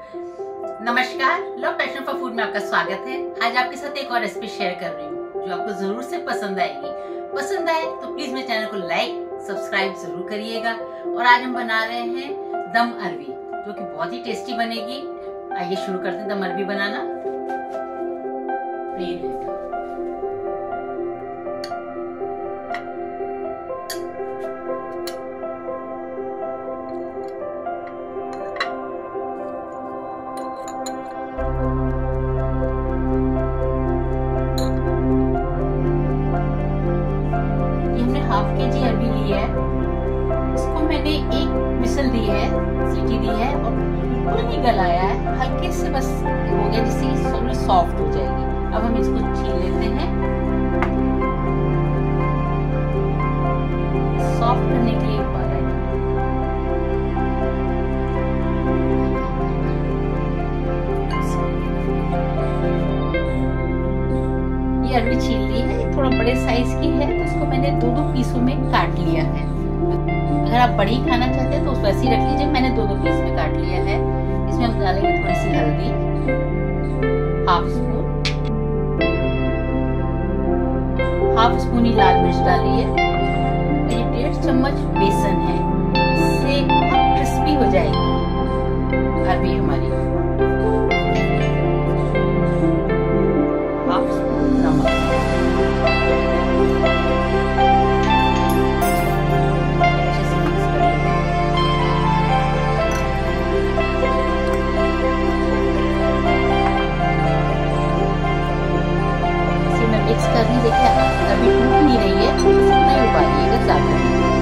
नमस्कार, love passion for food में आपका स्वागत है। आज आपके साथ एक और रेसिपी शेयर कर रही हूँ जो आपको जरूर से पसंद आएगी। पसंद आए तो प्लीज मेरे चैनल को लाइक सब्सक्राइब जरूर करिएगा। और आज हम बना रहे हैं दम अरबी, जो कि बहुत ही टेस्टी बनेगी। आइए शुरू करते हैं दम अरबी बनाना। हाफ केजी अरबी ली है। इसको मैंने एक विसल दी है, सीटी दी है और बिल्कुल नहीं गलाया है, हल्के से बस हो गया जिससे थोड़ी सॉफ्ट हो जाएगी। अब हम इसको छील लेते हैं। सॉफ्ट करने के लिए उबाला है। ये अरबी छील ली है, थोड़ा बड़े साइज की है तो इसको मैंने दो पीसों में काट लिया है। अगर आप बड़ी खाना चाहते हैं तो वैसे ही रख लीजिए। मैंने दो पीस में काट लिया है। इसमें हम डालेंगे थोड़ी सी हल्दी, हाफ स्पून ही लाल मिर्च डालिए। ये 1.5 चम्मच बेसन है, इससे क्रिस्पी हो जाएगी अरबी हमारी। हाफ स्पून नमक, मिक्स करनी। देखिए अभी टूट नहीं रही है, इतना ही उबालिएगा ज्यादा।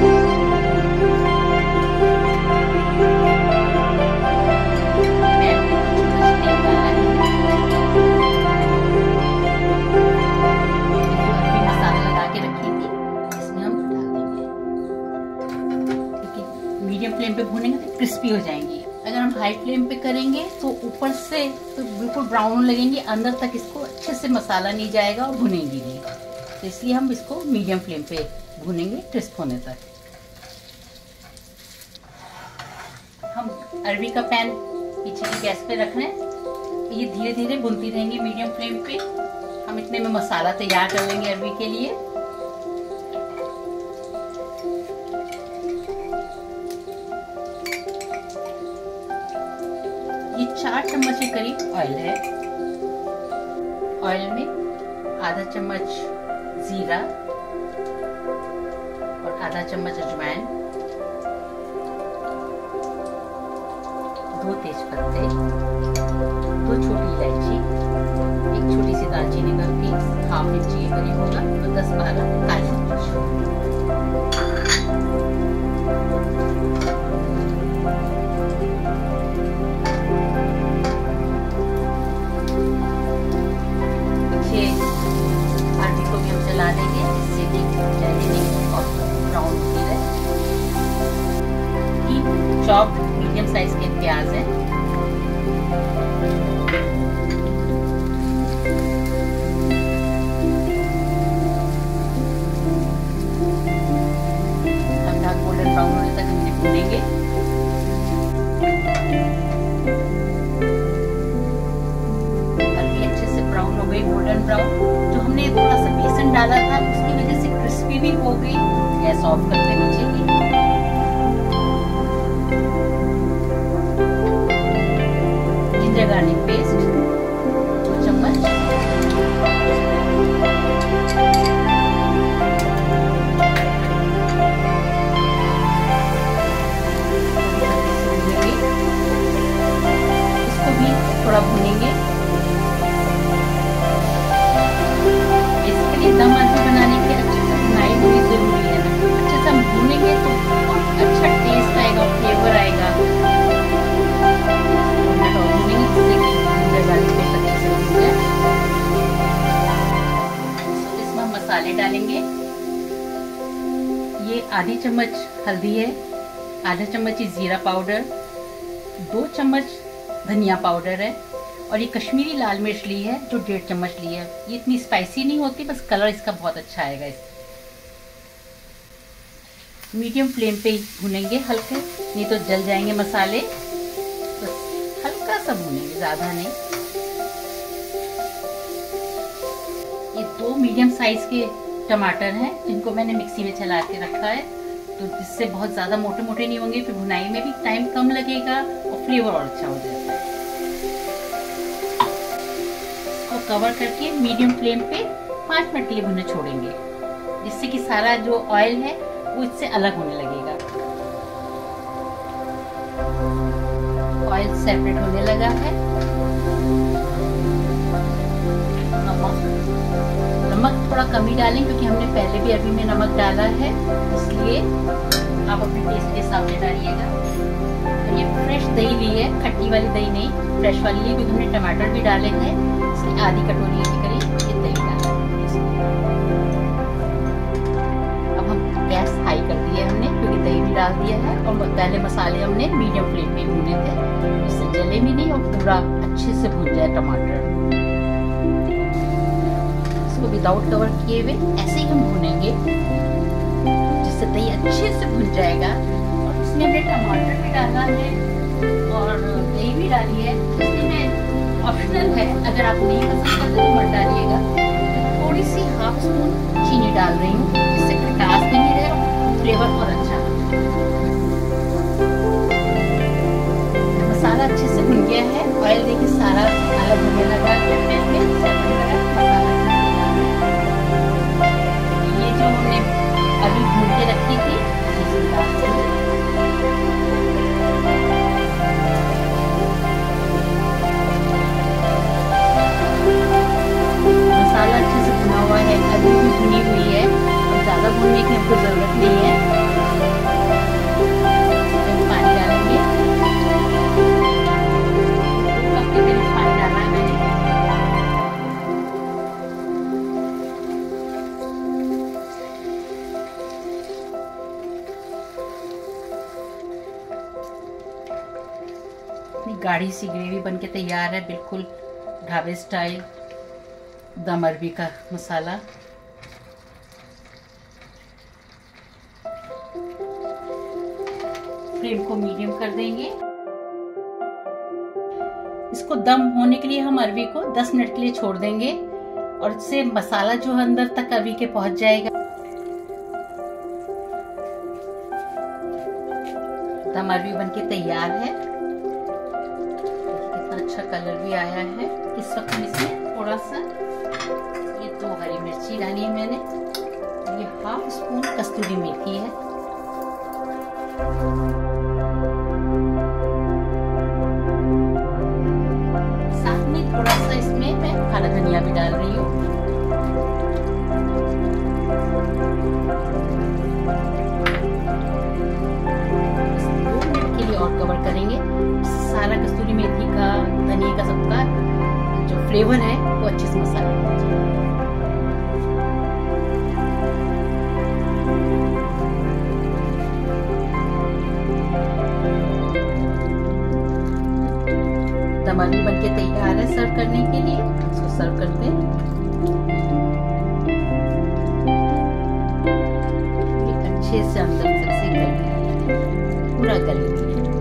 मसाला लगा के रखी थी, इसमें हम डाल देंगे। ठीक है, मीडियम फ्लेम पे भूनेंगे तो क्रिस्पी हो जाएंगी। अगर हम हाई फ्लेम पे करेंगे तो ऊपर से तो बिल्कुल ब्राउन लगेंगे, अंदर तक इसको अच्छे से मसाला नहीं जाएगा और भुनेंगी नहीं। तो इसलिए हम इसको मीडियम फ्लेम पे भुनेंगे क्रिस्प होने तक। हम अरबी का पैन पीछे की गैस पे रख रहे हैं। ये धीरे धीरे भुनती रहेंगी मीडियम फ्लेम पे। हम इतने में मसाला तैयार कर लेंगे अरबी के लिए। ये 4 चम्मच के करीब ऑयल है। ऑयल में आधा चम्मच जीरा और आधा चम्मच अजवाइन, 2 तेजपत्ते, 2 छोटी इलायची, 1 छोटी सी दालचीनी का पीस, हाफ इंची के करीब होगा, और 10-12 काली मिर्च। अरबी को भी हम चला देंगे जिससे कि जलेगी और ब्राउन होती रहे। चॉप्ड मीडियम साइज के प्याज हैं। हल्का गोल्डन ब्राउन होने तक हम इन्हें भूनेंगे। अरबी अच्छे से ब्राउन हो गई, गोल्डन ब्राउन। जो हमने थोड़ा सा बेसन डाला था उसकी वजह से क्रिस्पी भी हो गई। गैस ऑफ करते बचेगी। जिंजर गार्लिक पेस्ट 2 चम्मच, इसको भी थोड़ा भूनेंगे। दम अरबी बनाने के अच्छे से भुनाई होनी जरूरी है। अच्छे से हम भूनेंगे तो अच्छा टेस्ट आएगा, फ्लेवर आएगा। इसमें हम मसाले डालेंगे। ये आधी चम्मच हल्दी है, आधा चम्मच जीरा पाउडर, 2 चम्मच धनिया पाउडर है, और ये कश्मीरी लाल मिर्च ली है जो 1.5 चम्मच ली है। ये इतनी स्पाइसी नहीं होती, बस कलर इसका बहुत अच्छा आएगा। इस मीडियम फ्लेम पे ही भुनेंगे हल्के, नहीं तो जल जाएंगे मसाले। बस हल्का सा भूनेंगे, ज्यादा नहीं। ये 2 मीडियम साइज के टमाटर हैं जिनको मैंने मिक्सी में चला के रखा है, तो जिससे बहुत ज्यादा मोटे मोटे नहीं होंगे, फिर भुनाई में भी टाइम कम लगेगा और फ्लेवर और अच्छा हो जाएगा। इसको कवर करके मीडियम फ्लेम पे 5 मिनट के लिए भुनने छोड़ेंगे, जिससे कि सारा जो ऑयल है वो इससे अलग होने लगेगा। ऑयल सेपरेट होने लगा है। नमक थोड़ा कम ही डालें क्योंकि हमने पहले भी अभी में नमक डाला है, इसलिए आप अपने टेस्ट के हिसाब से डालिएगा। तो ये फ्रेश दही ली है, खट्टी वाली दही नहीं, फ्रेश वाली ली, क्योंकि हमने टमाटर भी डाले हैं, इसलिए आधी कटोरी के करीब ये दही डाला। अब हम गैस हाई कर दिया है हमने, क्योंकि दही भी डाल दिया है और पहले मसाले हमने मीडियम फ्लेम पे भूने थे, इससे जले भी नहीं और पूरा अच्छे से भून जाए टमाटर। इसको विदाउट कवर किए हुए ऐसे ही हम भूनेंगे, जिससे दही अच्छे से भुन जाएगा। और उसमें हमने टमाटर भी डाला है और दही भी डाली है, इसमें ऑप्शनल है, अगर आप नहीं पसंद करते तो मत डालिएगा। थोड़ी सी हाफ स्पून चीनी डाल रही हूँ, जिससे खटास भी नहीं रहे और फ्लेवर और अच्छा। मसाला अच्छे से भुन गया है, ऑयल देखिए सारा अलग होने लगा है। ये जो हमने अभी भून के रखी थी मसाला अच्छे से भुना हुआ है, अभी भी भुनी हुई है, अब ज्यादा भूनने की हमको जरूरत नहीं है। पानी डालेंगे, पानी डालना है मैंने। गाढ़ी सी ग्रेवी बनके तैयार है, बिल्कुल ढाबे स्टाइल दम अरबी का मसाला। फ्लेम को मीडियम कर देंगे। इसको दम होने के लिए हम अरबी को 10 मिनट के लिए छोड़ देंगे और इससे मसाला जो है अंदर तक अरबी के पहुंच जाएगा। दम अरबी बनके तैयार है, कितना अच्छा कलर भी आया है। इस वक्त हम इसमें थोड़ा सा ये 2 हरी मिर्ची डाली है मैंने, ये हाफ स्पून कस्तूरी मेथी है, साथ में थोड़ा सा इसमें मैं हरा धनिया भी डाल रही हूँ। और कवर करेंगे, सारा कस्तूरी मेथी का, धनिया का, सबका जो फ्लेवर है वो अच्छे से मसाले में आ जाए। दम अरबी बनके तैयार है सर्व करने के लिए। इसको सर्व करते हैं। अच्छे से अंदर तक से गल पूरा गल गया।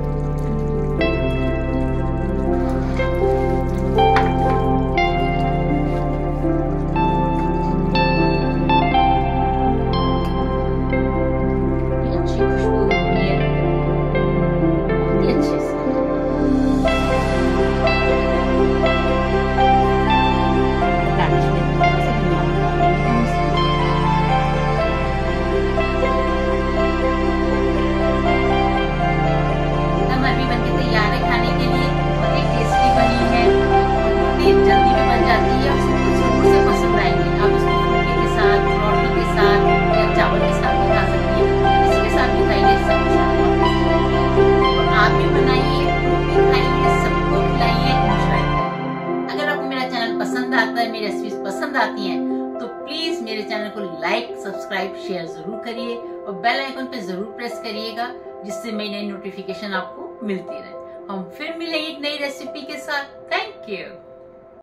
मेरी रेसिपीज पसंद आती हैं तो प्लीज मेरे चैनल को लाइक, सब्सक्राइब, शेयर जरूर करिए और बेल आइकन पे जरूर प्रेस करिएगा, जिससे मेरी नई नोटिफिकेशन आपको मिलती रहे। हम फिर मिलेंगे एक नई रेसिपी के साथ। Thank you.